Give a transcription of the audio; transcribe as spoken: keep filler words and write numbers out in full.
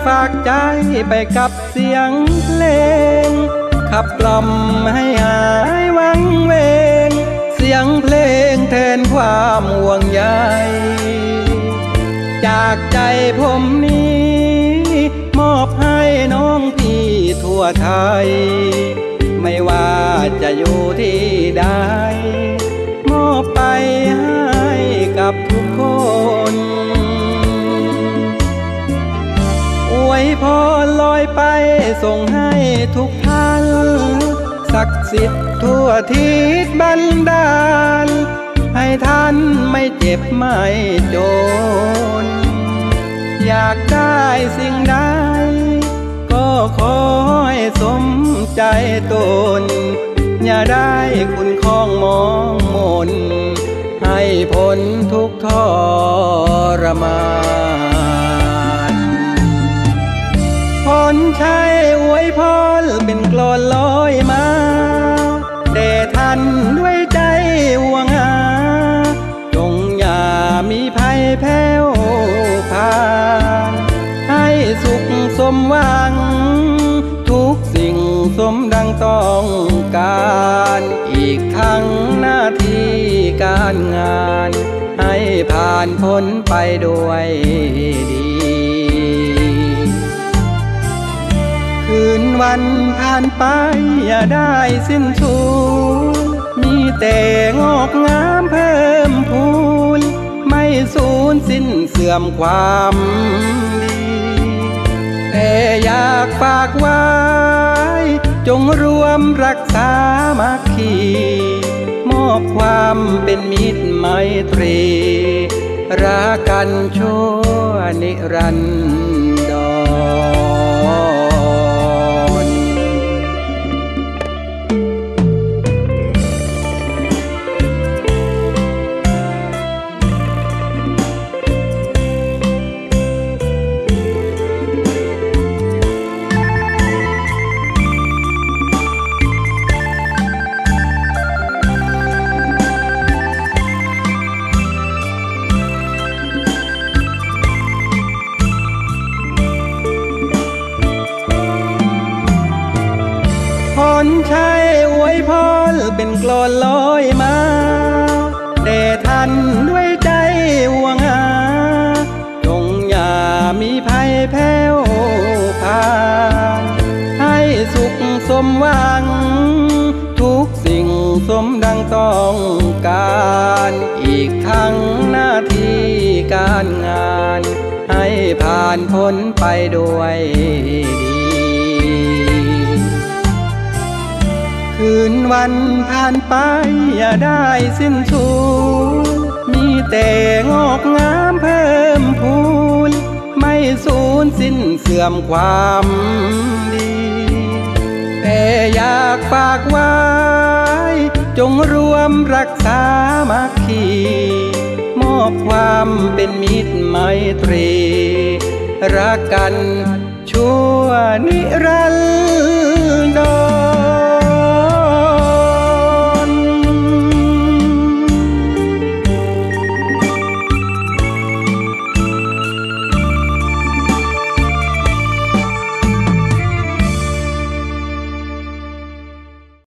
ฝากใจไปกับเสียงเพลงขับกล่อมให้หายวังเวงเสียงเพลงแทนความห่วงใยจากใจผมนี้มอบให้น้องพี่ทั่วไทยไม่ว่าจะอยู่ที่ใดมอบไปให้กับทุกคนอวยพรลอยไปส่งให้ทุกท่านศักดิ์สิทธิ์ทั่วทิศบันดาลให้ท่านไม่เจ็บไม่จนอยากได้สิ่งใดก็ขอให้สมใจตนอย่าได้คุณข้องมองมนให้พ้นทุกข์ทรมานพรชัยอวยพรเป็นกลอนลอยมาแด่ท่านด้วยใจห่วงหาจงอย่ามีภัยแผ่วผ่านให้สุขสมหวังทุกสิ่งสมดังต้องการอีกทั้งหน้าที่การงานให้ผ่านพ้นไปด้วยดีคืนวันผ่านไปอย่าได้สิ้นสุดมีแต่งอกงามเพิ่มพูนไม่สูญสิ้นเสื่อมความดีแต่อยากฝากไว้จงรวมรักษามัคคีมอบความเป็นมิตรไมตรีรักกันชั่วนิรันดรพรชัยอวยพรเป็นกลอนลอยมาแด่ท่านด้วยใจห่วงหาจงอย่ามีภัยแผ่วผ่านให้สุขสมหวังทุกสิ่งสมดังต้องการอีกทั้งหน้าที่การงานให้ผ่านพ้นไปด้วยดีคืนวันผ่านไปอย่าได้สิ้นสุดมีแต่งอกงามเพิ่มพูนไม่สูญสิ้นเสื่อมความดีแต่อยากฝากไว้จงรวมรักษามัคคีมอบความเป็นมิตรไมตรีรักกันชั่วนิรัน